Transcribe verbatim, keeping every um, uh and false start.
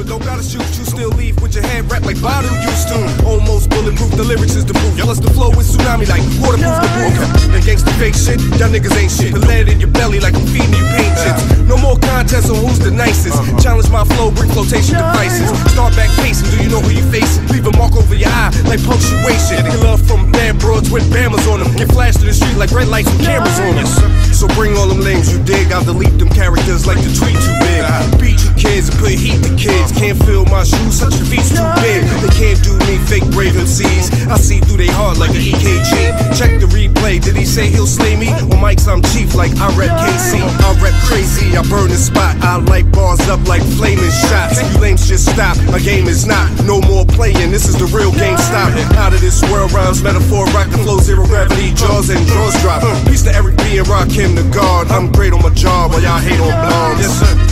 don't gotta shoot. You still leave with your head wrapped like Badu used to. Almost bulletproof, the lyrics is the proof. Plus the flow is tsunami like waterproof the roof. That gangsta fake shit, y'all niggas ain't shit. The lead in your belly like I'm feeding you paint chips. No more contests on who's the nicest. Challenge my flow, bring flotation devices. Start back pacing, do you know who you facing? Leave a mark over your eye like punctuation. Get love from bad broads with bammers on them. Get flashed in the street like red lights with cameras on them. So bring all them lames you dig. I'll delete them characters like the tweet too big. Beat you kids and put heat to kids. Can't feel my shoes, such your feet's too big. They can't do me, fake brave M Cs. I see through they heart like an E K G. Check the replay, did he say he'll slay me? On mics I'm chief like I rep K C. I rep crazy, I burn the spot. I light bars up like flaming shots. You lames just stop, my game is not. No more playing, this is the real game stop. Out of this world rhymes, metaphor, rock the flow, zero gravity, jaws and draws drop. Peace to Eric B and Rakim the God. I'm great on my job while y'all hate on blondes. Yes sir.